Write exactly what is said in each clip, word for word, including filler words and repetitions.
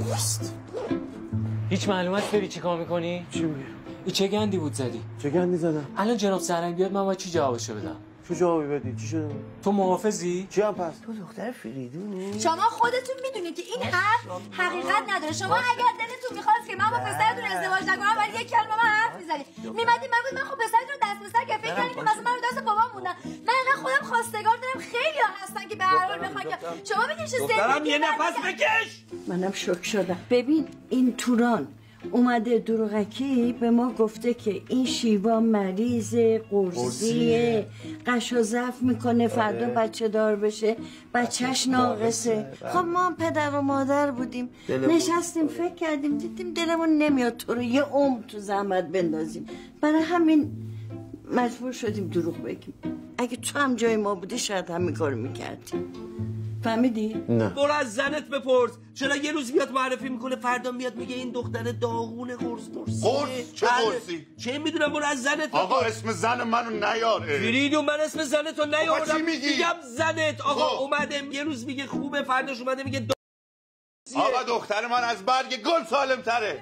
پست. هیچ معلومات فری چی کار میکنی؟ چی میگه؟ این چه گندی بود زدی؟ چه گندی زدم؟ الان جناب سرنگ بیاد من باید چی جوابشو بدم؟ چه جوابی بدی؟ چی شده؟ تو محافظی؟ چی هم پس؟ تو دختر فریدونی؟ شما خودتون میدونید که این حرف حقیقت نداره. شما اگر دلتون میخواست که من با پسرتون ازدواج نکنم ولی یک کلمه من حرف میزنید میمدید من بود من خب پسرتون دست به سر که فکر کردین که مثلا من رو دست بابام موندم. من الان خودم خواستگار دارم خیلی ها هستن که به هر حال بخوان که شما بگید چه دخترم یه نفس بکش. منم شوک شدم. ببین این توران اومده دروغکی به ما گفته که این شیوا مریض قرصیه قش و ضعف میکنه فردا بچه دار بشه بچهش ناقصه. خب ما هم پدر و مادر بودیم نشستیم فکر کردیم دیدیم دلمون نمیاد تو رو یه عمر تو زحمت بندازیم برای همین مجبور شدیم دروغ بگیم. اگه تو هم جای ما بودی شاید همین کارو میکردی. فهمیدی؟ نه. برو از زنت بپرس چرا یه روز میاد معرفی میکنه فردا میاد میگه این دختر داغونه قرص مرسی. قرص چه قرصی؟ چه میدونم برو از زنت بپرس. آقا اسم زن منو نیار. فریدون من اسم زنتو نیاوردم. چی میگی؟ میگم زنت. آقا خب. اومده یه روز میگه خوبه فرداش اومده میگه دا... آقا دختر من از برگ گل سالم تره.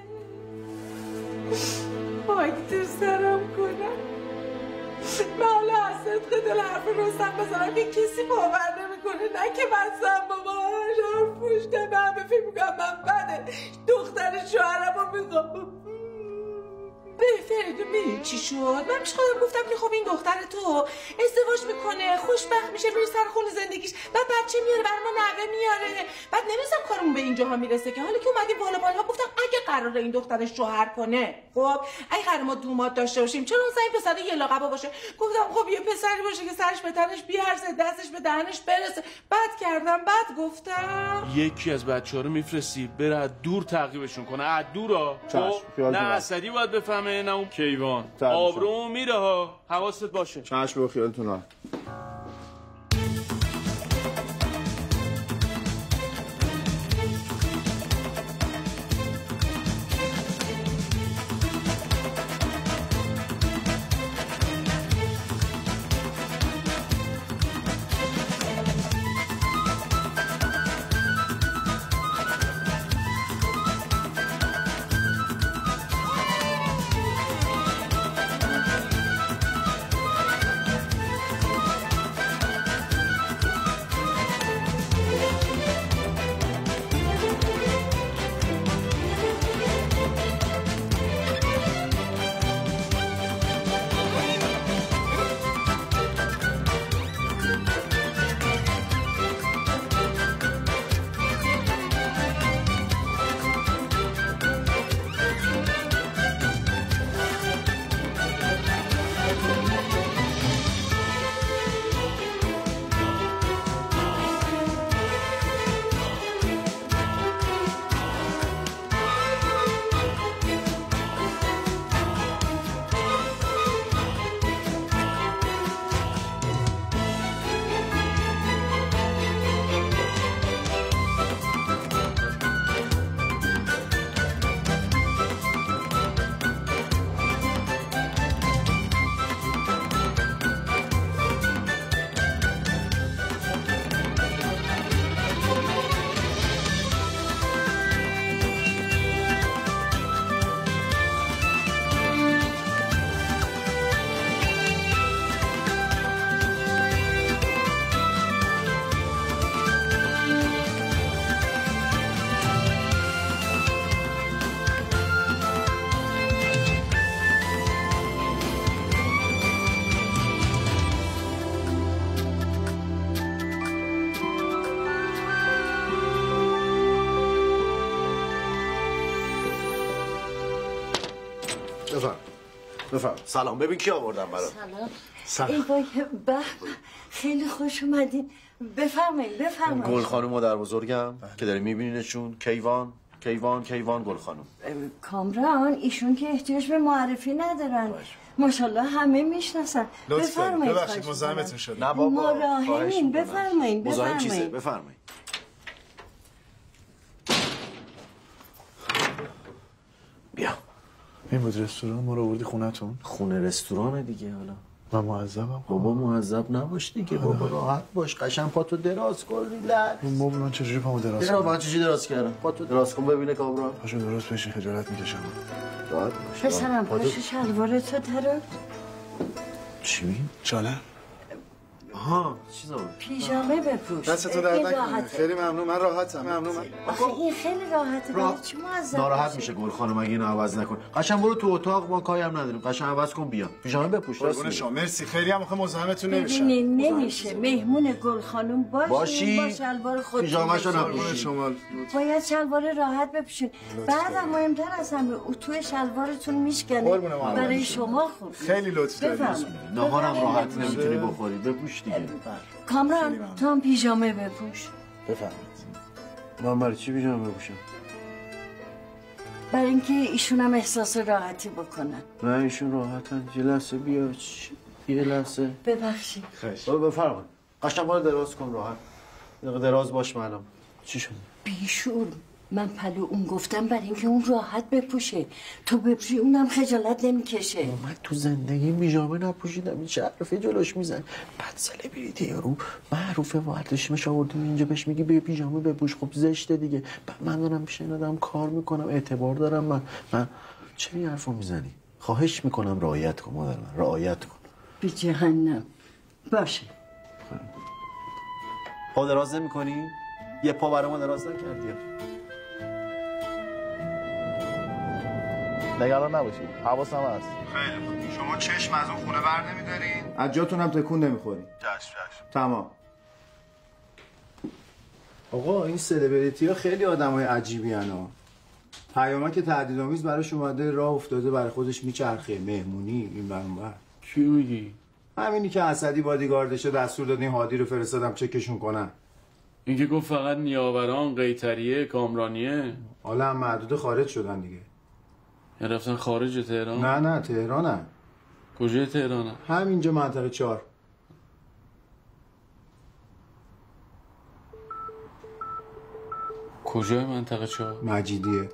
خاک تو سرم کنم. من حالا از صدق دل حرف رستم بزنم که کسی باور نمیکنه نه که بستم بابا حرف پشته به همه فکر میکنم من بده دختر شوهرم رو میخوام. به فریدون میدونی چی شد؟ من پیش خودم گفتم که خب این دختر تو ازدواج میکنه خوشبخت میشه میره سر خونه زندگیش بعد بچه میاره برای ما نوه میاره بعد نمی‌دونم کارمون به اینجاها میرسه که حالا که اومدیم بالا بالا گفتم اگه قراره این دختر شوهر کنه خب اگه قراره ما دومات داشته باشیم چرا اون زن پسر یه لاقبا باشه گفتم خب یه پسری باشه که سرش به تنش بیارزه دستش به دهنش برسه بعد کردم بعد گفتم یکی از بچه‌ها رو میفرستی بره از دور تعقیبشون کنه از دورا نه اسدی باید بفهمه نه اون کیوان آبروم میره ها حواست باشه. چشم به خیالتون راحت. بفرم بفرم. سلام ببین کی آوردم برات. سلام. سلام. ای وای به خیلی خوش اومدین. بفرمایید بفرمایید. گل خانم مادر بزرگم که داری میبینینشون کیوان کیوان کیوان گل خانم. کامران ایشون که احتیاج به معرفی ندارن. ماشاءالله همه میشناسن. بفرمایید. ببخشید مزاحمتون شد. نه بابا. مراهمین بفرمایید مزاحم چیزه بفرمایید. بفرمایید. بیا. این بود رستوران ما رو آوردی خونتون؟ خونه رستورانه دیگه حالا. من معذبم. بابا معذب نباش دیگه بابا، راحت باش، قشنگ پاتو دراز کن، ریلکس. اون موبل من چجوری پامو دراز کنم؟ من چجوری دراز کردم؟ پاتو دراز کن ببینه کامران. پاشو درست بشین، خجالت میکشم. راحت باش. پسرم پاشو شلوارتو درار. چی میگی؟ چاله؟ آها چیزا پیژامه بپوش. دستتو درد نکنه. خیلی ممنون، من راحتم. ممنون. آخه این خیلی راحته. برای چی معذب ناراحت میشه گل خانم اگه اینو عوض نکن. قشنگ برو تو اتاق، ما کاری هم نداریم. قشنگ عوض کن بیا. پیژامه بپوش. قربون شما. مرسی. خیلی هم آخه مزاحمتون نمیشم. ببینین نمیشه. مهمون گل خانم باشین باشی. با شلوار خودتون. پیژامه‌شو نپوشین. شما باید شلوار راحت بپوشین. بعدم مهمتر از همه اتو شلوارتون میشکنه. برای شما خوب. خیلی لطف دارید. ناهارم راحت نمیتونی بخوری. بپوش دیگه. کامران تو هم پیژامه بپوش. بفرمایید. من برای چی پیژامه بپوشم؟ برای اینکه ایشون هم احساس راحتی بکنن. نه ایشون راحتن. یه لحظه بیا. یه لحظه. ببخشید. بابا بفرمایید. قشنگ بالا دراز کن راحت. دقیقه دراز باش معلوم. چی شد؟ بیشور. من پلو اون گفتم برای اینکه اون راحت بپوشه. تو بپوشی اونم خجالت نمیکشه. من تو زندگی پیژامه نپوشیدم. این چه حرفی جلوش میزن؟ بعد سلبریتی یارو معروفه و ارتشمش آوردیم اینجا بهش میگی بیا پیژامه بپوش. خب زشته دیگه. بعد من دارم پیش این آدم کار میکنم، اعتبار دارم. من من چه این حرفو میزنی؟ خواهش میکنم رعایت کن مادر من، رعایت کن. بی جهنم. باشه. پا دراز نمی‌کنی؟ یه پا برای ما دراز نکردی. نگران نباشید، حواسم هست. خیلی خوب. شما چشم از اون خونه بر نمیدارین؟ از جاتون هم تکون نمیخورین. چشم چشم. تمام. آقا این سلبریتی ها خیلی آدمای عجیبی هستن. پیاما که تهدیدآمیز براش اومده، راه افتاده برای خودش میچرخه، مهمونی این ور اون ور. کی میگی؟ همینی که اسدی بادیگاردشه دستور دادین هادی رو فرستادم چکشون کنن. این که گفت فقط نیاوران، قیطریه، کامرانیه. حالا هم محدود خارج شدن دیگه. یا رفتن خارج تهران؟ نه نه تهرانن. کجای تهرانن؟ همینجا منطقه چهار. کجای منطقه چهار؟ مجیدیه.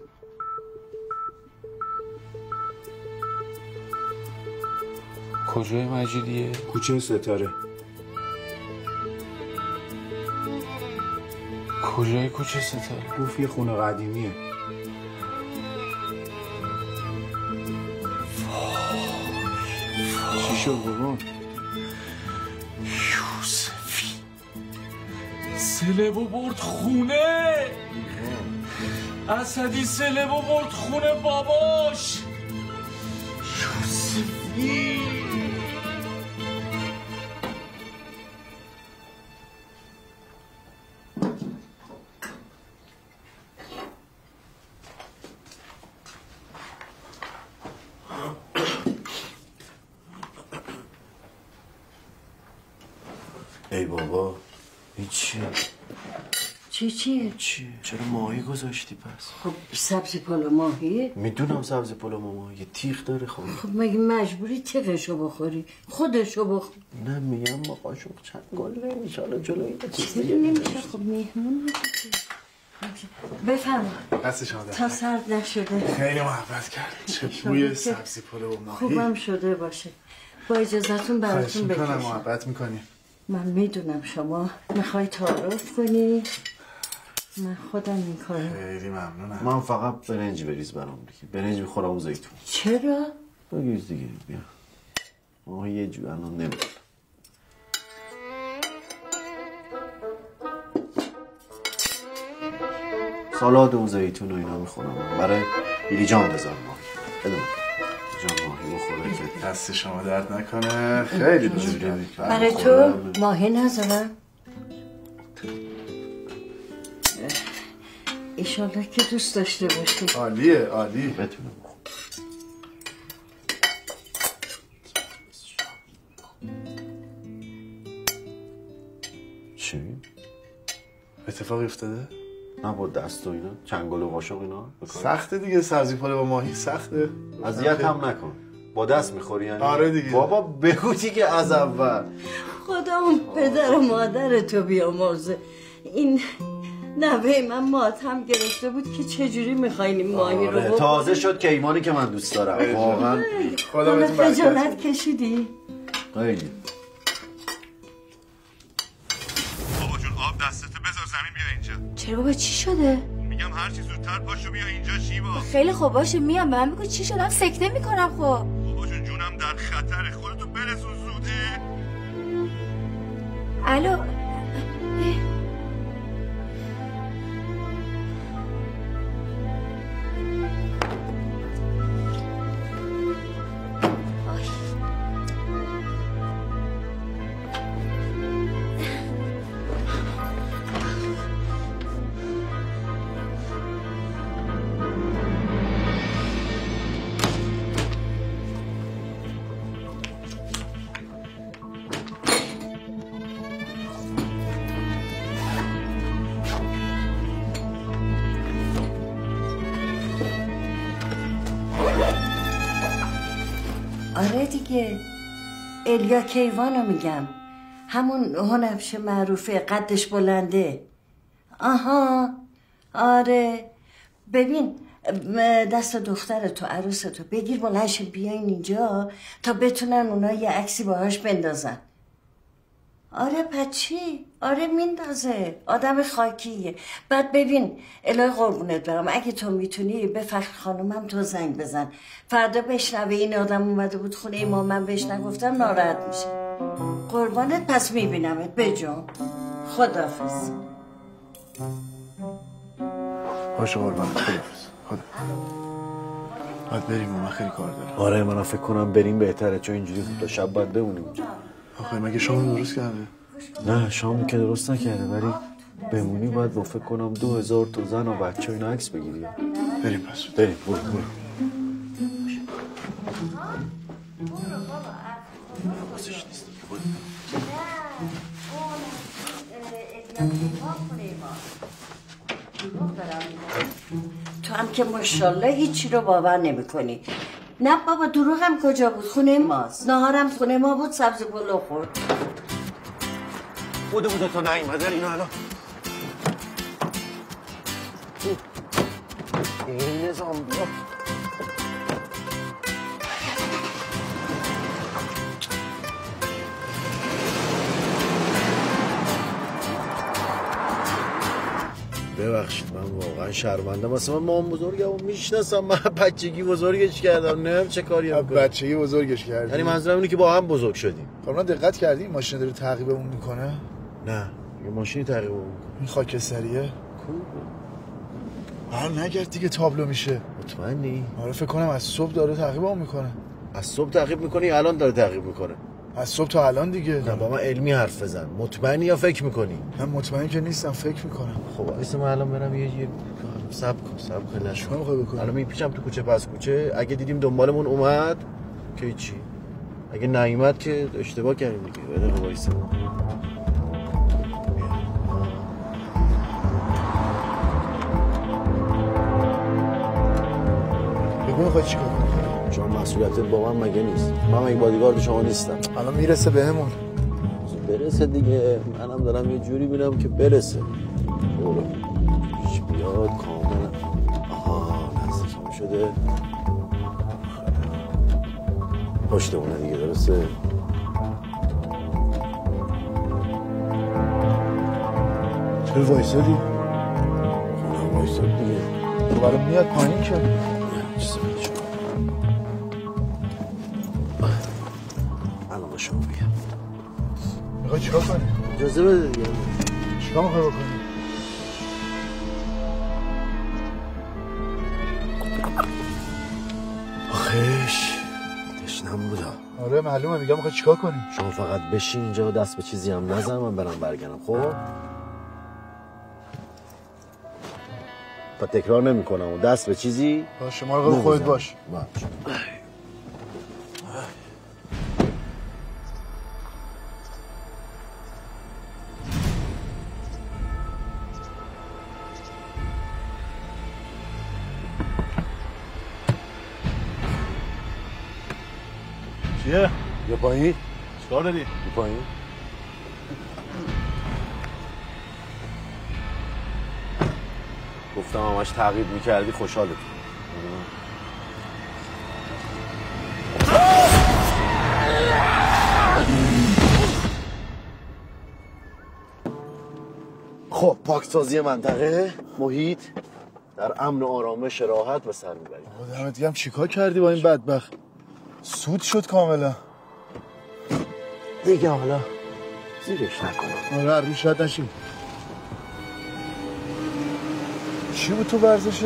کجای مجیدیه؟ کوچه ستاره. کجای کوچه ستاره؟ گفت یه خونه قدیمیه. چی شد بابا؟ یوسفی سلبو برد خونه. اسدی سلبو برد خونه باباش. یوسفی ای بابا این چیه؟ چی چیه؟ چیه؟ چرا ماهی گذاشتی پس؟ خب سبزی پلو ماهیه؟ میدونم سبزی پلو ماهی تیغ داره. خب خب مگه مجبوری تیغشو بخوری؟ خودشو بخور. نه میگم ما قاشق چنگال نمیشه. حالا جلو این چیزی نمیشه. خب مهمون بفرما. دست شما تا سرد نشده. خیلی محبت کرد. چه بوی سبزی پلو ماهی. خوبم شده باشه. با اجازتون براتون بکشم. خواهش میکنم محبت میکنی. من میدونم شما میخوای تعارف کنی. من خودم این کارو. خیلی ممنونم. من فقط برنج بریز برام دیگه. برنج میخورم و زیتون. چرا؟ بگیز دیگه بیا. ما یه جو الان نمیدونم. سالاد و زیتون و اینا میخورم برای ایلی جان بذار ماهی. بدون جان ماهی بخوره که دست شما درد نکنه. خیلی دوست برای تو ماهی نذارم. ایشالله که دوست داشته باشی. عالیه عالی. بتونم چی؟ اتفاقی افتاده؟ نه با دست و اینا چنگال و قاشق اینا سخته دیگه. سبزی پلو با ماهی سخته. اذیت هم نکن. با دست میخوری یعنی؟ آره دیگه. بابا بگو دیگه از اول. خدا اون پدر و مادر تو بیامرزه. این نوه من ماتم گرفته بود که چجوری میخواین این ماهی رو بخوری. تازه شد کیمانی که من دوست دارم واقعا. خدا بهتون برکت خجالت کشیدی؟ خیلی بابا جون آب دستتو بذار زمین بیا اینجا. چرا بابا چی شده؟ میگم هر چی زودتر پاشو بیا اینجا شیوا. خیلی خوب باشه میام. به من بگو چی شدم؟ سکته میکنم. خب بابا جون جونم در خطره، خودتو برسون زوده. الو آره دیگه الیا کیوانو میگم، همون هنبشه معروفه قدش بلنده. آها آره ببین دست دختر تو عروس تو بگیر بلنش بیاین اینجا تا بتونن اونا یه عکسی باهاش بندازن. آره پچی آره میندازه، آدم خاکیه. بعد ببین الهی قربونت برم اگه تو میتونی به فخر خانومم تو زنگ بزن، فردا بشنوه این آدم اومده بود خونه ما من بهش نگفتم ناراحت میشه. قربانت پس میبینمت بجون. خداحافظ. باشه قربانت خداحافظ. خدا باید بریم من خیلی کار دارم. آره من فکر کنم بریم بهتره چون اینجوری تا شب باید بمونیم اونجا. آخه مگه شام درست کرده؟ نه شام که درست نکرده ولی بمونی باید با فکر کنم دو هزار تا زن و بچه اینا عکس بگیری. بریم پس بریم برو برو. تو هم که ماشاءالله هیچی رو باور نمی کنی. نه بابا دروغم کجا بود؟ خونه ماست. نهارم خونه ما بود، سبز پلو خورد. بوده بوده تا نایمده اینو الان این نظام بیا ببخشید من واقعا شرمندم. مثلا من مام بزرگمو میشناسم، من بچگی بزرگش کردم، نمیدونم چه کاری هم بچگی بزرگش کردی. یعنی منظورم اینه که با هم بزرگ شدیم. کاملا دقت کردی این ماشین داره تعقیبمون میکنه؟ نه یه ماشینی تعقیبمون میکنه. این خاکستریه؟ کو هر نگرد دیگه تابلو میشه. مطمئنی؟ آره فکر کنم از صبح داره تعقیبمون میکنه. از صبح تعقیب میکنی الان داره تعقیب میکنه؟ از صبح تا الان دیگه. نه با من علمی حرف بزن. مطمئنی یا فکر میکنی؟ من مطمئن که نیستم، فکر میکنم. خب وایس من الان برم یه یه صبر کن صبر کن نشو. چیکار میخوای بکنی؟ الان میپیچم تو کوچه پس کوچه، اگه دیدیم دنبالمون اومد که چی؟ اگه نیومد که اشتباه کردیم دیگه. بده وایس. بگو میخوای چیکار کنی؟ شما مسئولیت با من مگه نیست؟ من مگه بادیگارد شما نیستم. الان میرسه بهمون. برسه دیگه، منم دارم یه جوری بینم که برسه. برو پیش بیاد کاملا. آها نزدیکم شده. پشتمونه دیگه درسته. چرا وایسادی؟ خونم وایساد دیگه. تو برای میاد پایین که الان با شما بگم میخوای چیکار کنی؟ اجازه بده دیگه. چیکار میخوای بکنی؟ آخیش تشنم بودا. آره معلومه، میگم میخوای چیکار کنی؟ شما فقط بشین اینجا و دست به چیزی هم نزن، من برم برگردم. خب و تکرار نمی کنم و دست به چیزی باشه مراقب خودت باش. باش. چیه؟ بیا پایین. چیکار داری؟ بیا پایین. گفتم همش تعقیب میکردی خوشحالت. خب پاکسازی منطقه محیط در امن و آرامش راحت به سر میبریم. دمت گرم. چیکار کردی با این بدبخت؟ سود شد کاملا دیگه. حالا زیرش نکنم. آره روش رد نشیم. چی بود تو ورزشت؟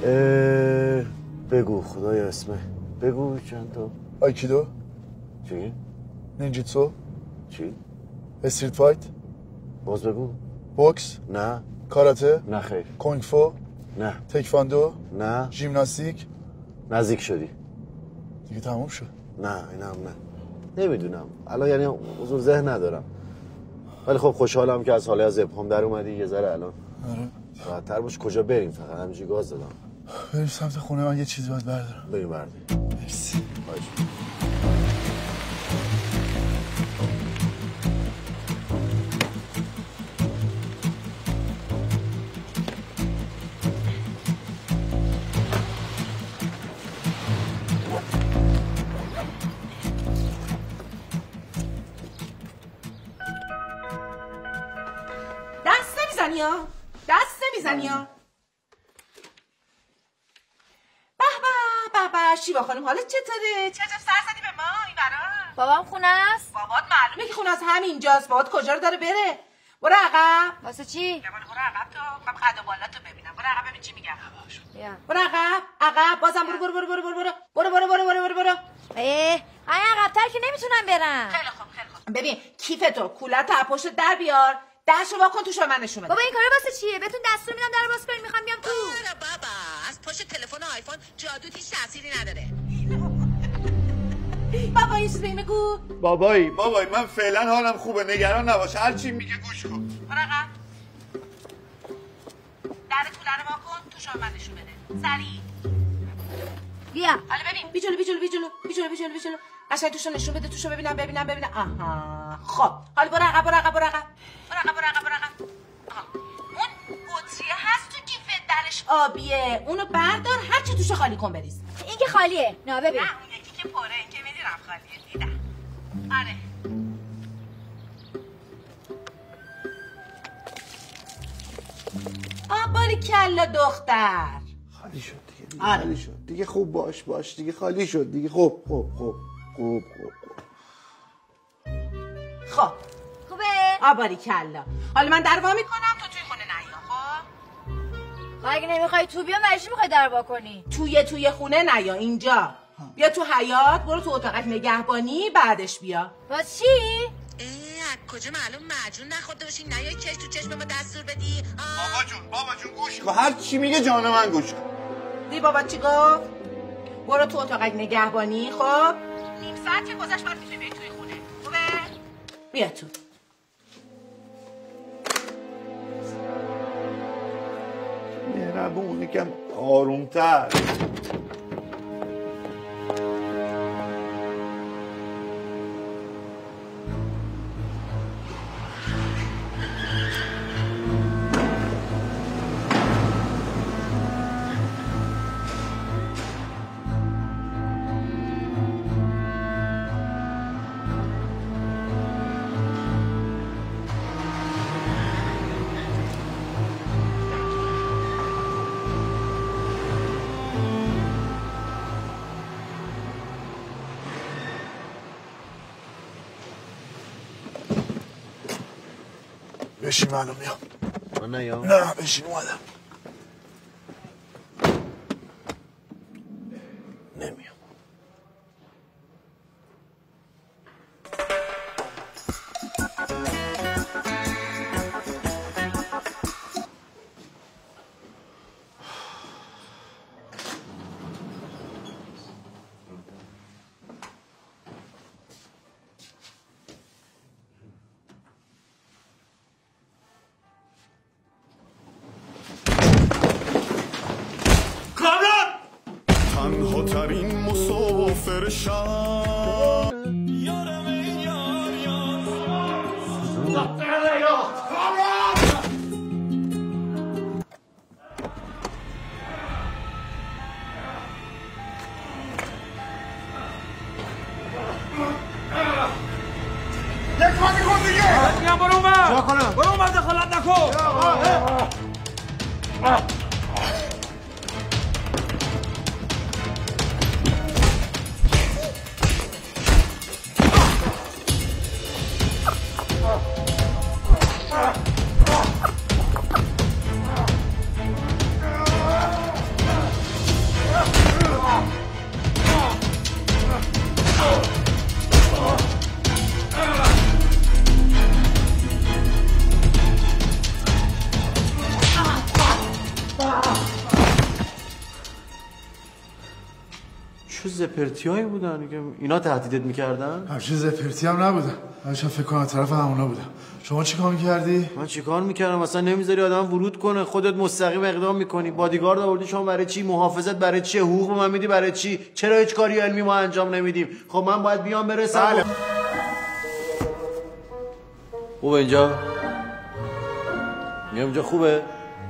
بگو خدای اسمه بگو چند تا. آیکیدو. چی؟ نینجیتسو. چی؟ استریت فایت. باز بگو. بوکس. نه. کاراته. نه خیر. کونگ فو. نه. تکواندو. نه. ژیمناستیک. نزدیک شدی. دیگه تموم شد. نه اینم نه. نمیدونم الان، یعنی حضور ذهن ندارم، ولی خب خوشحالم که از حاله از ابهام در اومدی. یه ذره الان آره راحت‌تر باش. کجا بریم؟ فقط همینجوری گاز دادم. بریم سمت خونه. من یه چیزی باید بردارم. بریم بردی. مرسی. باش. دست نمیزنی ها دست نمیزنی ها به به به به شیوا خانم حالت چطوره؟ چه عجب سر زدی به ما این برا؟ بابام خونه است؟ بابات معلومه که خونه از همینجاست. بابات کجا رو داره بره؟ برو عقب. واسه چی؟ برو عقب تو. میخوام قد و بالاتو ببینم. برو عقب ببین چی میگم. بیا. برو عقب. عقب بازم برو برو برو برو برو برو برو برو برو برو برو برو. اه ای عقب‌تر که نمیتونم برم. خیلی خوب خیلی خوب. ببین کیفتو کولت از پشت در بیار. دستشو وا کن توشو من نشون بده. بابا این کارا واسه چیه؟ بهتون دستور میدم درو باز کنین. میخوام بیام تو. آره بابا از پشت تلفن آیفون جادو هیچ تأثیری نداره. بابا این چیز بگو. بابایی بابایی من فعلا حالم خوبه، نگران نباش، هر چی میگه گوش کن. برو عقب. در کوله رو وا کن توشو من نشون بده. سریع. بیا. حالا ببین بی جلو بی جلو بی جلو بی جلو بی جلو بی جلو. قشنگ توشو نشون بده. توشو ببینم ببینم ببینم. آها خب حالا برو عقب برو عقب برو عقب برو عقب برو عقب برو عقب. آها اون بطریه هست تو کیفت درش آبیه. اونو بردار هر چی توشو خالی کن بریز. این که خالیه. نه ببین. نه اون یکی که پره. این که میدونم خالیه. دیدم. آره. آباری کلا دختر. خالی شد دیگه. دیگه آره. خالی شد دیگه. خوب باش باش دیگه. خالی شد دیگه. خوب خوب خوب خوب خوب خب خوبه؟ آباری کلا. حالا من در وا میکنم تو توی خونه نیا. خب خب اگه نمیخوای تو بیام برای چی میخوای در وا کنی؟ توی توی خونه نیا اینجا. بیا تو حیاط. برو تو اتاقت نگهبانی بعدش بیا. واسه چی؟ اه از کجا معلوم معجون نخورده باشی نیای چش تو چشم ما دستور بدی. بابا جون بابا جون گوش کن، هر چی میگه جان من گوش کن. دی بابا چی گفت؟ برو تو اتاقت نگهبانی. خب نیم ساعت که گذشت بعد میتونی بیای توی خونه. خوبه؟ بیا تو. مهربون یکم آرومتر. بشین معلوم میام. من نیام؟ نه بشین اومدم. نمیام. تنها ترین مسافر شب یارم ای یار یار یک خواهی کن دیگه. میام برو اون بر. چرا کنم؟ برو اون بر دخالت نکن. چه زپرتیایی بودن که اینا تهدیدت میکردن؟ همچین زپرتی هم نبودن. من چون فکر کنم طرف همونا بودم. شما چیکار میکردی؟ من چیکار میکردم؟ اصلا نمیذاری آدم ورود کنه، خودت مستقیم اقدام میکنی. بادیگارد آوردی شما برای چی؟ محافظت برای چی؟ حقوق به من میدی برای چی؟ چرا هیچ کاری علمی ما انجام نمیدیم؟ خب من باید بیام برسم. بله. خوبه اینجا؟ میگم اینجا خوبه؟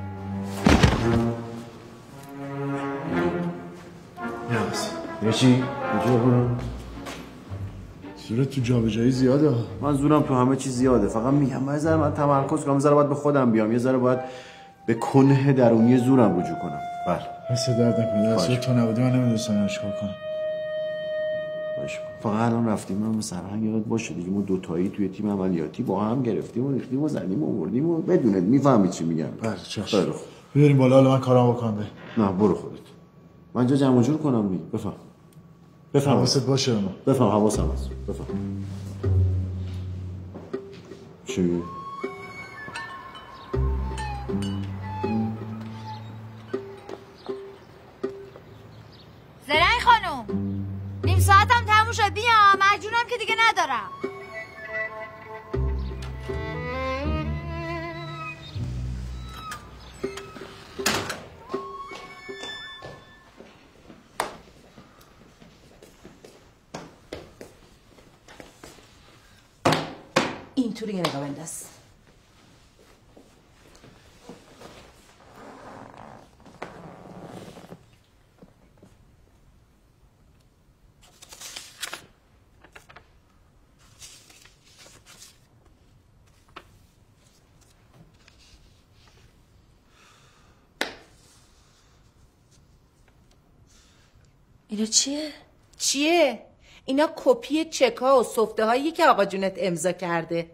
یه چی؟ اینجا برم زورت تو جابجایی زیاده. من زورم تو همه چی زیاده، فقط میگم من ذره من تمرکز کنم، ذره باید به خودم بیام، یه ذره باید به کنه درونی زورم رجوع کنم. بله حس درد نکنه. دست تو نبودی من نمیدونستم چیکار کنم. باشه فقط الان رفتیم من به سرهنگ یاد باشه دیگه، ما دوتایی توی تیم عملیاتی با هم گرفتیم و ریختیم و زدیم و آوردیم و بدونید میفهمید چی میگم. بله چشم. بیاریم بالا حالا من کارامو بکنم. به نه برو خودت. من جا جمع جور کنم دیگه. بفهم. بفهم. حواست باشه ما. بفهم حواسم هست. بفهم. چی؟ زرنگ خانم نیم ساعتم تموم شد، بیام مجبورم که دیگه ندارم. اینطوری یه نگاه بنداز. اینا چیه؟ چیه؟ اینا کپی چکا و سفته هایی که آقا جونت امضا کرده.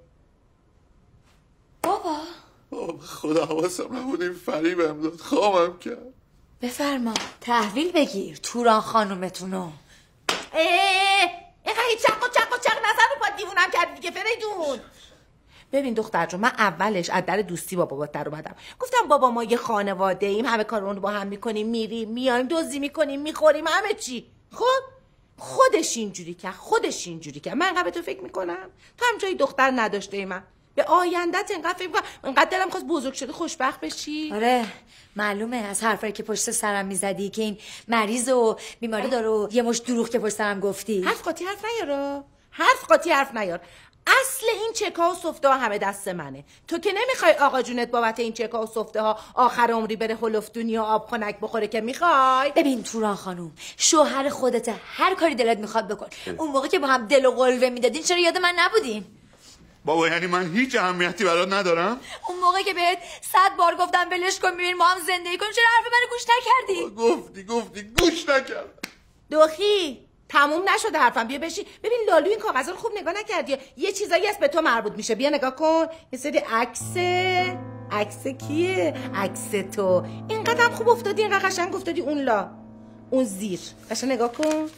بابا خدا حواسم نبود این فریبم داد، خامم کرد. بفرما تحویل بگیر توران خانومتونو. اه اینقدر چق و چق و چق نزن رو پا دیوونم کردی دیگه فریدون. ببین دختر جون، من اولش از در دوستی با بابات در اومدم، گفتم بابا ما یه خانواده ایم، همه کارمون رو با هم میکنیم، میریم میایم دزدی میکنیم میخوریم همه چی. خب خودش اینجوری کرد، خودش اینجوری کرد. من انقدر تو فکر میکنم تو هم جای دختر نداشته ای. من به آیندت انقدر فکر میکنم، انقدر دلم خواست بزرگ شده خوشبخت بشی. آره معلومه از حرفایی که پشت سرم میزدی که این مریض و بیماری داره و یه مش دروغ که پشت سرم گفتی. حرف قاطی حرف نیار، حرف قاطی حرف نیار. اصل این چکا و سفته ها همه دست منه. تو که نمیخوای آقا جونت بابت این چکا و سفته ها آخر عمری بره هلفدونی و آب خنک بخوره که میخوای؟ ببین توران خانوم، شوهر خودته، هر کاری دلت میخواد بکن. اون موقع که با هم دل و قلوه میدادین چرا یاد من نبودین؟ بابا یعنی من هیچ اهمیتی برات ندارم؟ اون موقع که بهت صد بار گفتم ولش کن ببین ما هم زندگی کنیم چرا حرف منو گوش نکردی؟ گفتی گفتی گوش نکردم. دوخی تموم نشده حرفم، بیا بشی. ببین لالو این کاغذا رو خوب نگاه نکردی، یه چیزایی هست به تو مربوط میشه. بیا نگاه کن، یه سری عکس. عکس کیه؟ عکس تو. اینقدر خوب افتادی، اینقدر قشنگ افتادی اون لا اون زیر. قشنگ نگاه کن.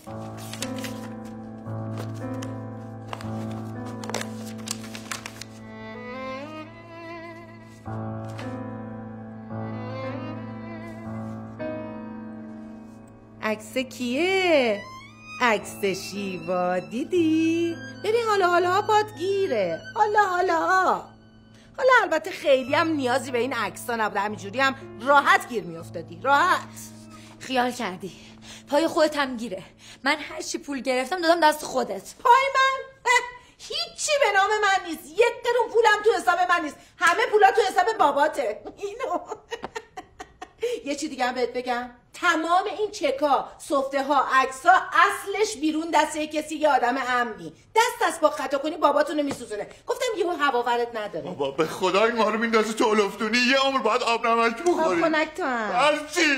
عکس کیه؟ عکس شیوا. دیدی؟ ببین حالا حالا ها پات گیره. حالا حالا ها. حالا البته خیلی هم نیازی به این عکس ها نبوده، همینجوری هم راحت گیر میافتادی. راحت. خیال کردی پای خودت هم گیره. من هر چی پول گرفتم دادم دست خودت. پای من؟ هیچی به نام من نیست. یک قرون پولم تو حساب من نیست. همه پولا تو حساب باباته. اینو یه چی دیگه هم بهت بگم، تمام این چکا، سفته ها، عکس ها اصلش بیرون دسته کسی، یه آدم امنی. دست دست با خطا کنی باباتونو میسوزونه. گفتم یهو هوا ورد نداره. بابا به خدا این ما رو میندازه تو الافتونی، یه عمر باید آب نمک بخوری. آب خنک تو هم. هرچی.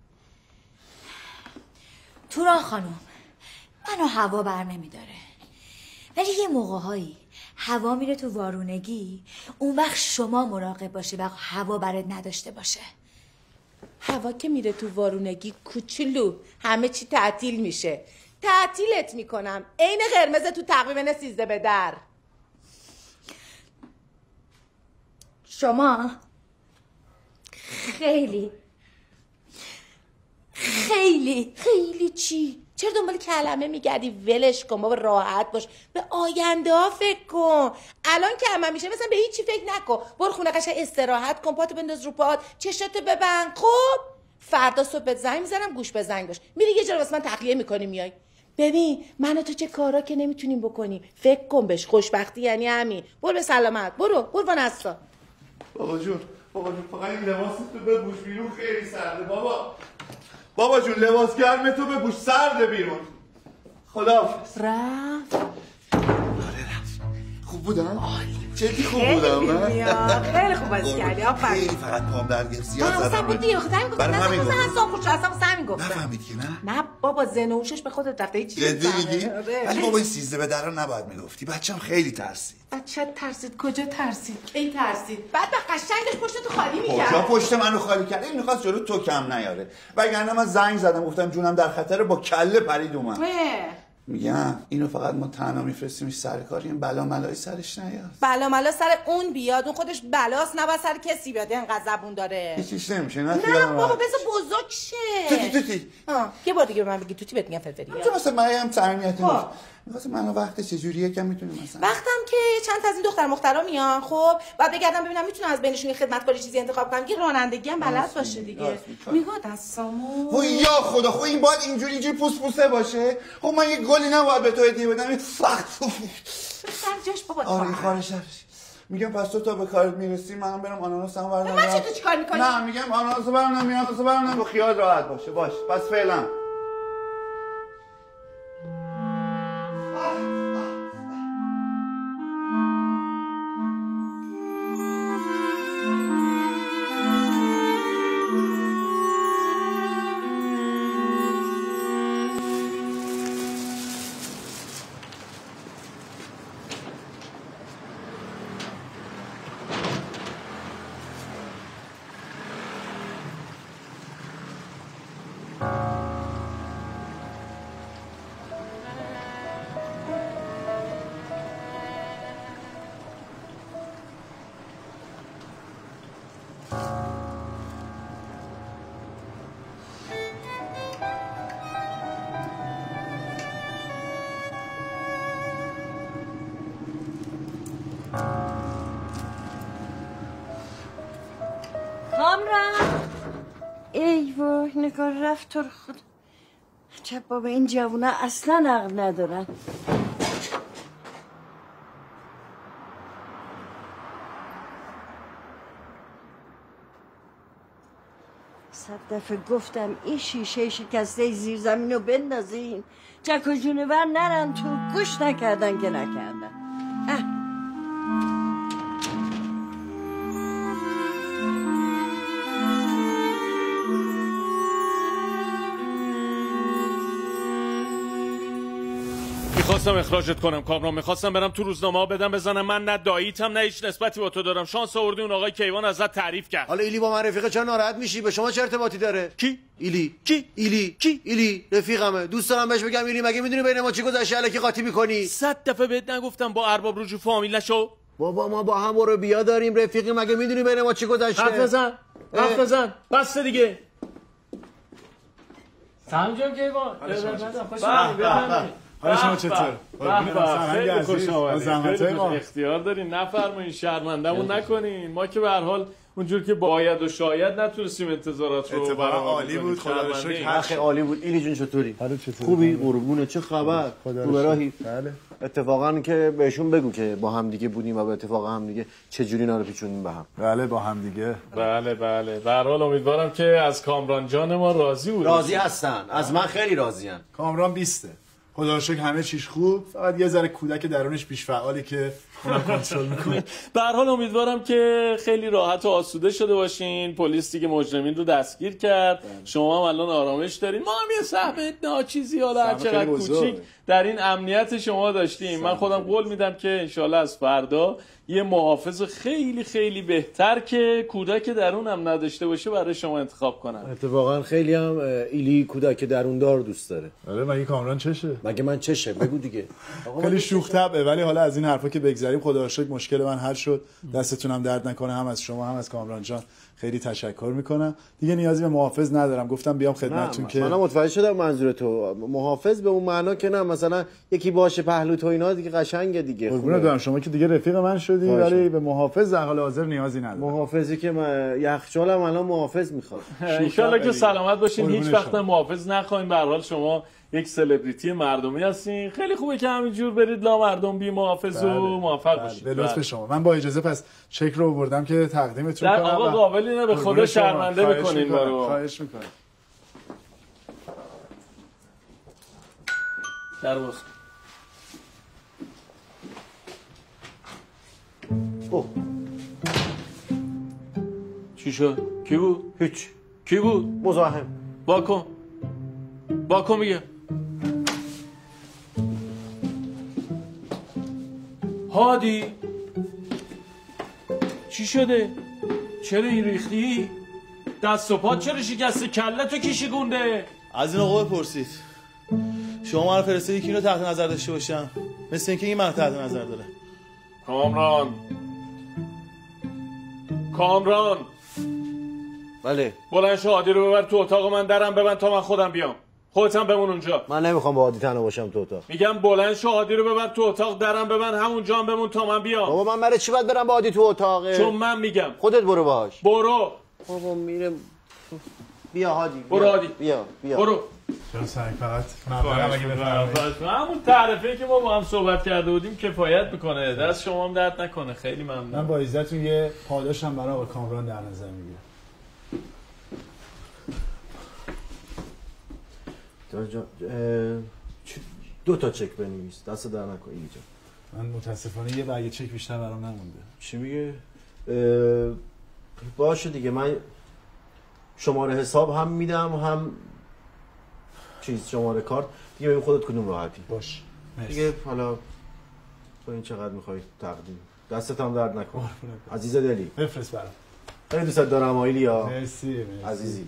توران خانم، منو هوا بر نمیداره، ولی یه موقعهایی هوا میره تو وارونگی، اون وقت شما مراقب باشی و هوا برات نداشته باشه. هوا که میره تو وارونگی کوچولو همه چی تعطیل میشه. تعطیلت میکنم عین قرمز تو تقویم سیزده به در. شما خیلی خیلی خیلی چی؟ چرا دنبال کلمه میگردی؟ ولش کن بابا، راحت باش، به آینده ها فکر کن. الان که عمم میشه مثلا به هیچی فکر نکن، برو خونه قشنگ استراحت کن، پاتو بنداز رو پات، چشتو ببند. خب فردا صبح بهت زنگ میزنم، گوش به زنگ باش، میری یه جا واسه من تخلیه میکنی میای. ببین من و تو چه کارا که نمیتونیم بکنیم، فکر کن بهش. خوشبختی یعنی همین. برو به سلامت، برو قربان هستا. بابا جون بابا جون فقط این لباس تو بپوش، بیرون خیلی سرده. بابا بابا جون لباس گرم تو بپوش، سرده بیرون. خداحافظ. رفت. آره رفت. خوب بودم؟ جدی خوب بودم من؟ خیلی خوب بازی کردی. آفرین. خیلی فقط پام در گرفت، زیاد زدم. زدم. بود دیگه خودم گفتم. برای همین گفتم. گفتم. اصلا خوش اصلا همین گفتم. نفهمید که نه؟ نه بابا زنوشش به خودت رفته هیچ چیزی. جدی میگی؟ ولی بابا این سیزده به درا نباید میگفتی. بچه‌م خیلی ترسید. بچه ترسید؟ کجا ترسید؟ این ترسید. بعد به قشنگش پشت تو خالی می‌کرد. کجا پشت منو خالی کرد؟ این می‌خواست جلو تو کم نیاره. وگرنه من زنگ زدم گفتم جونم در خطره، با کله پرید اومد. میگم اینو فقط ما تنها میفرستیمش سر کار، این بلا ملای سرش نیاد. بلا ملا سر اون بیاد، اون خودش بلاست، نباید سر کسی بیاد. اینقدر زبون داره. هیچیش نمیشه. نه نه بابا بذار بزرگ شه. توتی توتی. ها یه بار دیگه به من بگی توتی بهت میگم فرفری. چون مثلا من هم صمیمیت نیست. واسه من وقت چجوریه که میتونیم مثلا وقتم که چند تا از این دختر مخترا میان، خب بعد بگردم ببینم میتونم از بینشون خدمتکاری چیزی انتخاب کنم که رانندگی هم بلد باشه دیگه. میگه دستامو خب یا خدا، خب این باید اینجوری اینجوری پوس پوسه باشه. خب من یه گلی نباید به تو هدیه بدم. این فقط سر جاش بابا. آره خارش میگم پس تو تا به کارت میرسی منم برم آناناسمو بردارم. من چه تو چیکار میکنی؟ نه میگم آناناسو بردارم، میاناسو بردارم، با خیال راحت باشه. باش پس فعلا. کامران ای وای نگاه رفت تو رو خود. چه بابا این جوونا اصلا عقل ندارن. صد دفعه گفتم این شیشه شکسته زیر زمین رو بندازین، جک و جونور نرن تو. گوش نکردن که نکردن. اه. میخواستم اخراجت کنم کامران، میخواستم برم تو روزنامه ها بدم بزنم من نه داییتم نه هیچ نسبتی با تو دارم. شانس آوردی اون آقای کیوان ازت تعریف کرد. حالا ایلی با من رفیقه چرا ناراحت میشی؟ به شما چه ارتباطی داره؟ کی؟ ایلی. کی؟ ایلی. کی؟ ایلی رفیقمه. دوست دارم بهش بگم ایلی مگه میدونی بین ما چی گذشته الکی قاطی میکنی؟ صد دفعه بهت نگفتم با ارباب رجوع فامیل نشو؟ بابا ما با هم برو بیا داریم رفیقی، مگه میدونی بین ما چی گذشته؟ حرف بزن. حرف بزن. بس دیگه. سلام جان کیوان. حالا شما چطور؟ خیلی خوش آمدید. اختیار دارین نفرمایین، شرمنده‌مون نکنین. ما که به هر حال اونجور که باید و شاید نتونستیم انتظارات رو اتفاقا عالی بود، خدا رو شکر. اخی عالی بود. ایلی جون چطوری؟ چطوری؟ خوبی؟ قربونه، چه خبر؟ خدا تو راهی؟ بله. اتفاقا که بهشون بگو که با هم دیگه بودیم و به اتفاق هم دیگه چه جوری اینا رو پیچوندیم به هم. بله با هم دیگه. بله بله. به هر حال امیدوارم که از کامران جان ما راضی بود. راضی هستن. از من خیلی راضی‌ان. کامران بیسته. خدا رو شکر همه چیز خوب، فقط یه ذره کودک درونش بیش فعالی که اون کنترل میکنه. به هر حال امیدوارم که خیلی راحت و آسوده شده باشین. پلیس دیگه مجرمین رو دستگیر کرد. شما هم الان آرامش دارین. ما هم یه سهم ناچیزی حالا هر چقدر کوچیک در این امنیت شما داشتیم. من خودم قول میدم که انشالله از فردا یه محافظ خیلی خیلی بهتر که کودک درون هم نداشته باشه برای شما انتخاب کنم. اتفاقا خیلی هم ایلی کودک درون دار دوست داره. آره مگه کامران چشه؟ مگه من چشه؟ بگو دیگه. خیلی شوخ طبعه، ولی حالا از این حرفا که بگذریم خدا رو شکر مشکل من حل شد. دستتونم درد نکنه، هم از شما هم از کامران جان خیلی تشکر میکنم. دیگه نیازی به محافظ ندارم، گفتم بیام خدمتتون که من متوجه شدم منظور تو. محافظ به اون معنا که نه مثلا یکی باشه پهلو تو اینا دیگه قشنگه دیگه. قربونت برم، شما که دیگه رفیق من شدی، ولی به محافظ در حال حاضر نیازی ندارم. محافظی که من یخچالم الان محافظ میخواد. ان شاءالله که سلامت باشین، هیچ وقت محافظ نخواین. به هر حال شما یک سلبریتی مردمی هستین. خیلی خوبه که همینجور برید لا مردم بی محافظ و موفق باشید. به لطف شما. من با اجازه پس چک رو آوردم که تقدیمتون کنم. آقا قابلی نه، به خدا شرمنده بکنین برو. خواهش میکنم. در باز. اوه. چی شد؟ کی بود؟ هیچ. کی بود؟ مزاحم. واکن. واکن میگه. هادی چی شده؟ چرا این ریختی؟ دست و پات چرا شکسته؟ کلتو کی شکونده؟ از این آقا بپرسید. شما من فرستادی که اینو تحت نظر داشته باشم، مثل اینکه این من تحت نظر داره. کامران کامران بله. بلند شو هادی رو ببر تو اتاق من، درم ببند تا من خودم بیام. خودت هم بمون اونجا. من نمیخوام با هادی تنها باشم تو اتاق. میگم بلند شو هادی رو ببر تو اتاق، درم ببند همونجا هم بمون تا من بیام. بابا من برای چی باید برم با هادی تو اتاقه؟ چون من میگم. خودت برو باهاش. برو. بابا میرم. بیا هادی. برو هادی. بیا بیا. برو. چرا سنگ فقط ممنونم اگه بفرمایید. همون تعرفه که ما با هم صحبت کرده بودیم کفایت میکنه. دست شما هم درد نکنه. خیلی ممنون. من با عزتون یه پاداشم برای آقا کامران در نظر میگیرم. دو تا چک بنویس، دست در نکن اینجا. من متاسفانه یه برگه چک بیشتر برام نمونده. چی میگه؟ باشه دیگه، من شماره حساب هم میدم هم چیز شماره کارت دیگه. ببین خودت کدوم راحتی. باش مرسی. دیگه حالا تو این چقدر میخوای تقدیم، دستت هم درد نکن. عزیز دلی بفرست برام. خیلی دوست دارم آیلیا. مرسی مرسی عزیزی.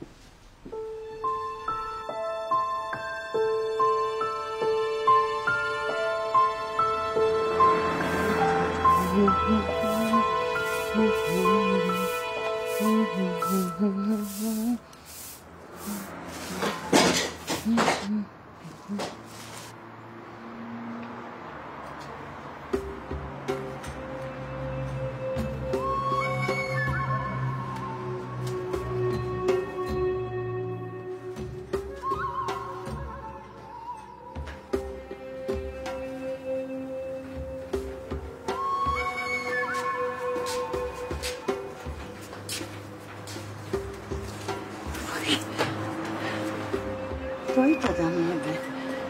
وای دادم نبه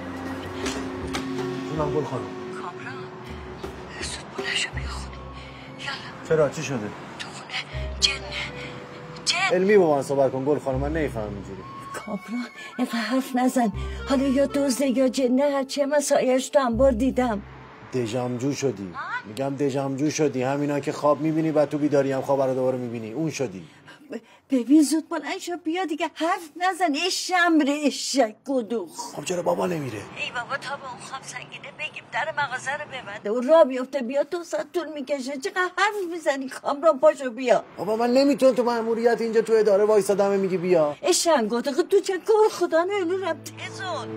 جونم گل خانم. کامران زود بلنشو بیا خونه. یالا. چرا چی شده؟ تو خونه جن جن علمی با من صحبت کن گل خانم، من نمیفهمم اینجوری. کامران اینقدر حرف نزن. حالا یا دزده یا جنه، هرچی من سایش تو انبار دیدم. دژمجو شدی. میگم دژمجو شدی. همینا که خواب میبینی بعد تو بیداری هم خواب رو دوباره میبینی، اون شدی. ببین زود بلند شو بیا دیگه، حرف نزن. اش شمره اشک گدوخ. خب چرا بابا نمیره؟ ای بابا تا به اون خواب سنگینه بگیم در مغازه رو ببنده و راه بیفته بیا. دو ساعت طول میکشه. چقدر حرف میزنی کامران؟ پاشو بیا. بابا من نمیتونم تو مأموریت اینجا تو اداره وایسادم میگی بیا. اشنگ گدوخ تو چه کار خدا نمیرم تزون.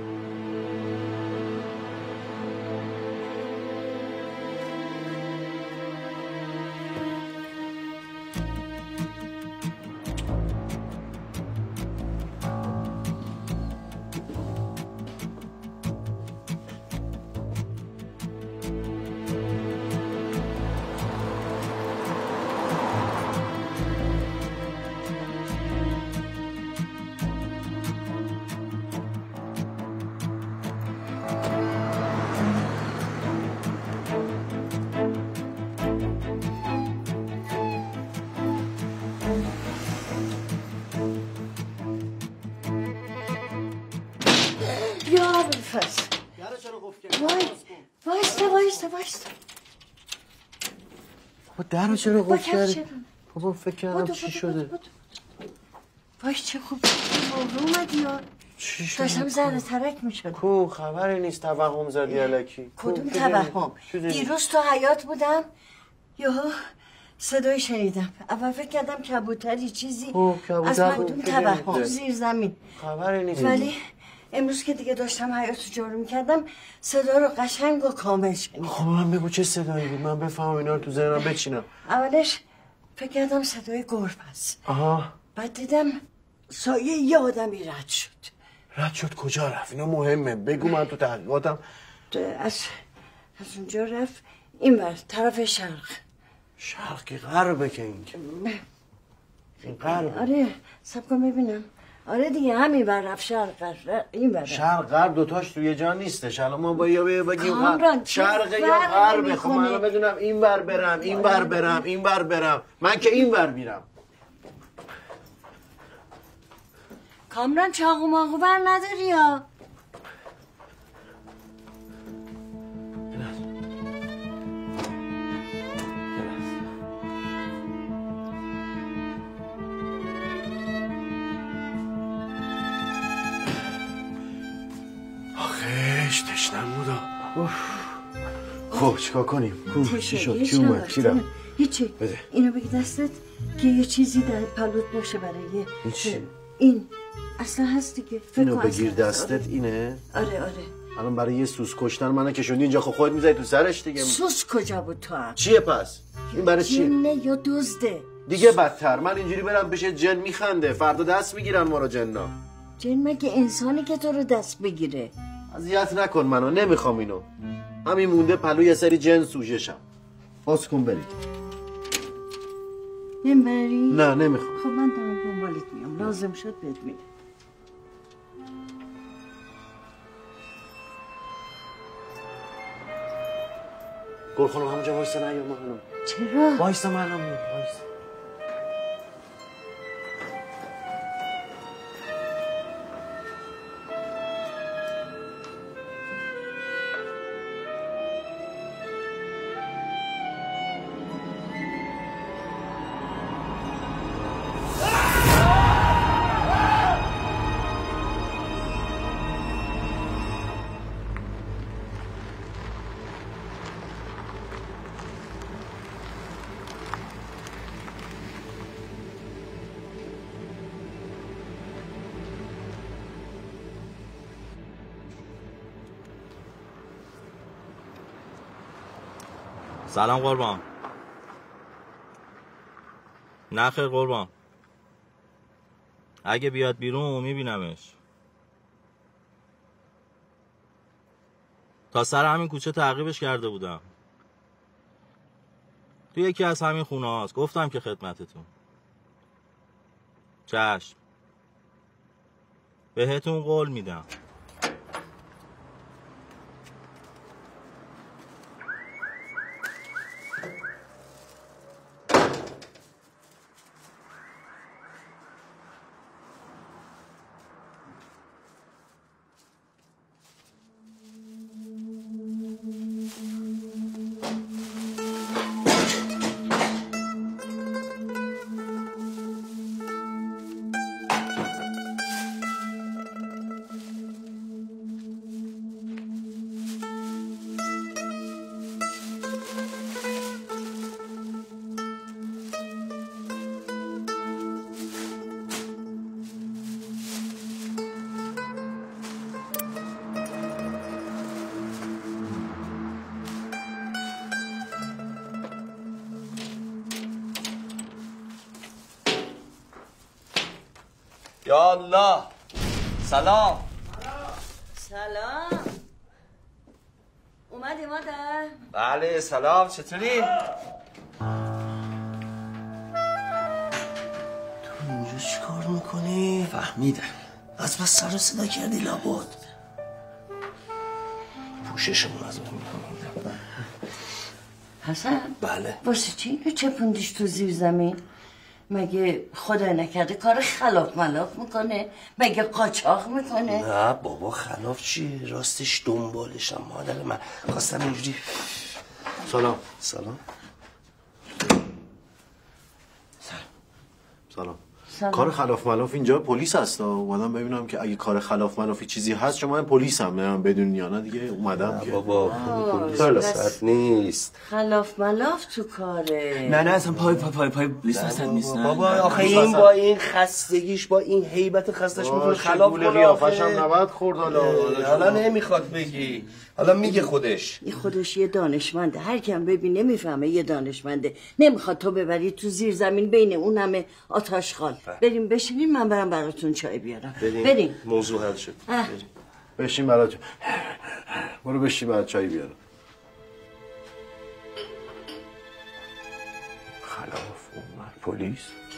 وایسته وایسته وایسته. بابا در رو چرا با قفل کردی؟ بابا فکر کردم چی شده؟ وای چه خوب موضوع اومدی یا چی شده؟ داشتم زر ترک میشد. کو خبری نیست توهم زدی الکی. کدوم توهم؟ دیروز تو حیاط بودم یهو صدای شنیدم. اول فکر کردم کبوتری چیزی از کدوم توهم زیر زمین. خبری نیست. ولی امروز که دیگه داشتم حیاطو جارو میکردم صدا رو قشنگ و کامل شنیدم. خب من بگو چه صدایی بود من بفهمم اینا رو تو ذهنم بچینم. اولش فکر کردم صدای گربه است. آها. بعد دیدم سایه یه آدمی رد شد. رد شد کجا رفت؟ اینا مهمه بگو من تو تحقیقاتم. از از اونجا رفت اینور طرف شرق. شرقی غربه که این که این غربه. آره سب کن ببینم. آره دیگه همین ور رفت شرق این ور. شرق غرب دوتاش توی جا نیستش. الان ما با یا بگیم شرق یا فرق غرب. خب من بدونم این ور برم این ور برم این ور برم. من که این ور میرم. کامران چاقو ماقو بر نداری یا؟ آخیش تشنم بودا. خب چیکار کنیم؟ چی شد؟ چی اومد؟ چی رفت؟ هیچی. بده. اینو بگی دستت که یه چیزی در پلوت باشه برای هیچی. این اصلا هست دیگه. اینو بگیر دستت اینه؟ آره آره. الان برای یه سوس کشتن منو کشوندی اینجا. خب خودت میذاری تو سرش دیگه. سوس کجا بود تو هم؟ چیه پس؟ این برای چیه؟ جنه یا دزده. دیگه بدتر. من اینجوری برم پیش جن میخنده فردا دست میگیرن ما رو جنا. جن مگه انسانی که تو رو دست بگیره؟ اذیت نکن منو. نمیخوام اینو. همین مونده پلو یه سری جن سوژه‌شم. باز کن برید. نمیبری؟ نه نمیخوام. خب من دارم دنبالت میام. لازم شد بهت میدم. گل خانم همونجا وایسا نه یا خانم. چرا؟ وایسا من الان میام. وایسا. سلام قربان. نه خیر قربان. اگه بیاد بیرون میبینمش. تا سر همین کوچه تعقیبش کرده بودم. تو یکی از همین خونه هاست. گفتم که خدمتتون. چشم. بهتون قول میدم. یا الله. سلام. سلام. اومدی مادر؟ بله سلام. چطوری؟ تو اینجا چی کار میکنی؟ فهمیدم. از بس سر صدا کردی لابد. پوششمون از اون میکنم. حسن؟ بله. واسه چی اینو چپوندیش تو زیر زمین؟ مگه خدا نکرده کار خلاف ملاف میکنه؟ مگه قاچاق میکنه؟ نه بابا خلاف چیه؟ راستش دنبالشم مادر من. خواستم اینجوری. سلام. سلام. سلام. سلام. کار خلاف ملاف اینجا پلیس هستا. اومدم ببینم که اگه کار خلاف ملافی چیزی هست چون من پلیس هم نمیم بدون یا نه دیگه اومدم که بابا پلیس وسط نیست. خلاف ملاف تو کاره. نه نه اصلا پای پای پای پای پلیس وسط نیست. بابا آخه این با این خستگیش با این هیبت خستش میکنه خلاف ملاف. قیافش هم نباید خورد حالا. حالا نمیخواد بگی. حالا میگه خودش. این خودش یه دانشمنده. هر کم ببینه میفهمه یه دانشمنده. نمیخواد تو ببری تو زیر زمین بین اون همه آتشخال. بریم بشینیم من برم براتون چای بیارم. بریم. بریم. موضوع حل شد. بشین برات. برو بشین برات چای بیارم. خلاف اومد پلیس.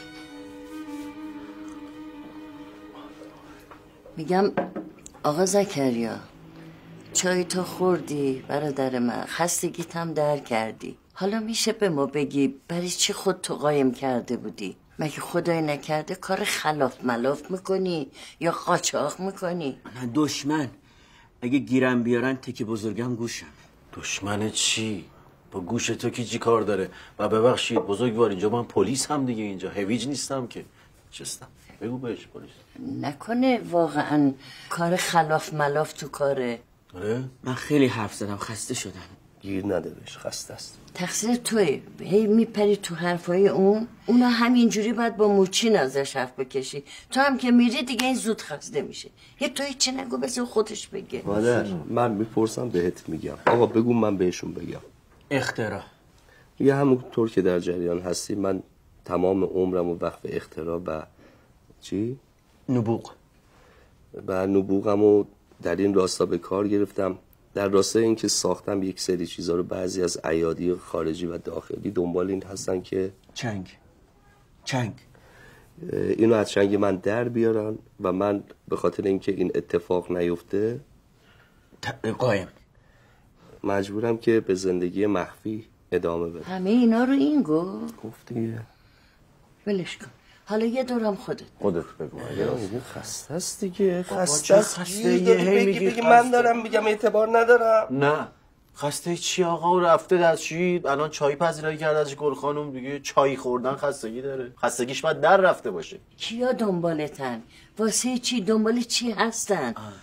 میگم آقا زکریا چای تو خوردی برادر من، خستگیت هم در کردی. حالا میشه به ما بگی برای چی خود تو قایم کرده بودی؟ مگه خدای نکرده کار خلاف ملاف میکنی یا قاچاق میکنی؟ نه دشمن اگه گیرم بیارن تکی بزرگم گوشم. دشمن چی؟ با گوش تو کی چی کار داره؟ و ببخشید بزرگوار اینجا من پلیس هم دیگه اینجا هویج نیستم که. چستم بگو بهش پلیس. نکنه واقعا کار خلاف ملاف تو کاره؟ آره من خیلی حرف زدم خسته شدم. گیر نده بهش خسته است. تقصیر توی هی میپری تو حرفای اون. اونا همینجوری باید با موچین ازش حرف بکشی. تو هم که میری دیگه این زود خسته میشه. یه توی چه نگو بذار خودش بگه. مادر من میپرسم بهت میگم. آقا بگو من بهشون بگم. اختراع یه همونطور که در جریان هستی من تمام عمرم و وقف اختراع و چی؟ نبوغ و نبوغم و در این راستا به کار گرفتم. در راستای این که ساختم یک سری چیزا رو بعضی از ایادی خارجی و داخلی دنبال این هستن که چنگ چنگ اینو از چنگ من در بیارن و من به خاطر اینکه این اتفاق نیفته قایم مجبورم که به زندگی مخفی ادامه بدم. همه اینا رو این گفت؟ گفت دیگه. ولش کن. حالا یه دورم خودت خودت بگو. این خسته است دیگه. خسته است. خسته یه هی میگی بگی من دارم میگم اعتبار ندارم. نه خسته چی آقا رفته دستشویی الان چای پذیرایی کرده از گل خانم دیگه. چای خوردن خستگی داره. خستگیش باید در رفته باشه. کیا دنبالتن؟ واسه چی؟ دنبال چی هستن؟ آه.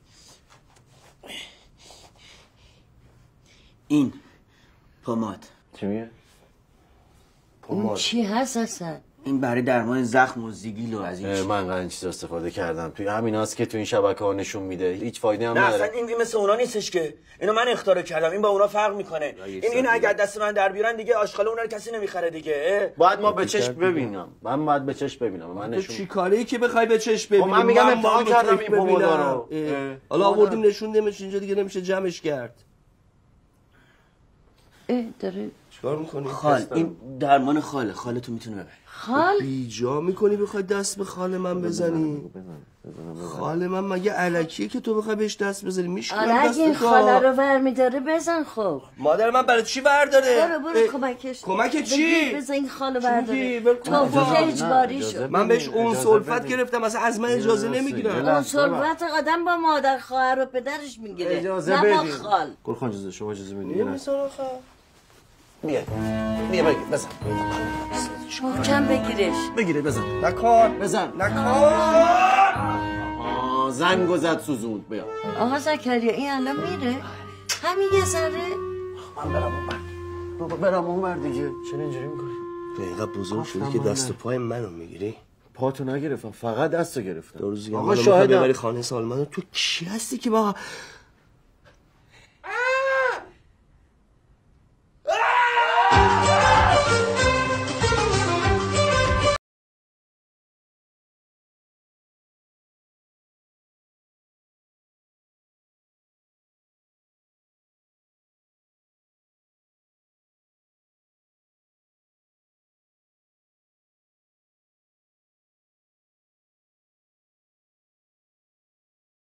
این پماد چی میگه؟ اون چی هست اصلا؟ این برای درمان زخم و زیگیل و از این چی. من این چیز استفاده کردم توی همین هست که تو این شبکه ها نشون میده. هیچ فایده هم نه نداره. اصلا این مثل اونا نیستش که. اینو من اختراع کردم. این با اونا فرق میکنه. این این اگه دست من در بیارن دیگه آشغال اونا رو کسی نمیخره دیگه. باید ما به چشم ببینم. من باید به چشم ببینم. من نشون. چی کاری که بخوای به چشم ببینی؟ من میگم امتحان کردم این پمادا رو. حالا آوردیم نشون نمیشه اینجا دیگه نمیشه جمعش کرد. اه داره چیکار میکنی؟ خال این درمان خاله. خاله تو میتونه ببری. خال؟ بیجا میکنی بخوای دست به خال من بزنی؟ خال من مگه الکیه که تو بخوای بهش دست بزنی؟ میشه آره اگه این خاله رو ور میداره بزن خب. مادر من برای چی ور داره؟ برو برو کمکش. کمک چی؟ بزن این خاله برداره. توفیق اجباری شد. من بهش اون سلفت گرفتم اصلا از من اجازه نمیگیرم. اون سلفت آدم با مادر خواهر و پدرش میگیره. اجازه بدید. گل خان اجازه شما اجازه بدید. بیا بیا بگیر بزن محکم بگیرش. بگیره بزن نکن بزن نکن. زنگو زد سوزوند. بیا آقا زکریا این الان میره همین یه ذره. من برم اون بر بابا برم اون بر دیگه. چرا اینجوری میکنی؟ تو اینقدر بزرگ شدی که دست و پای منو میگیری. پاتو نگرفتم فقط دستو گرفتم. دو روز دیگه آقا شاهد ببری خانه سالمنو. تو کی هستی که با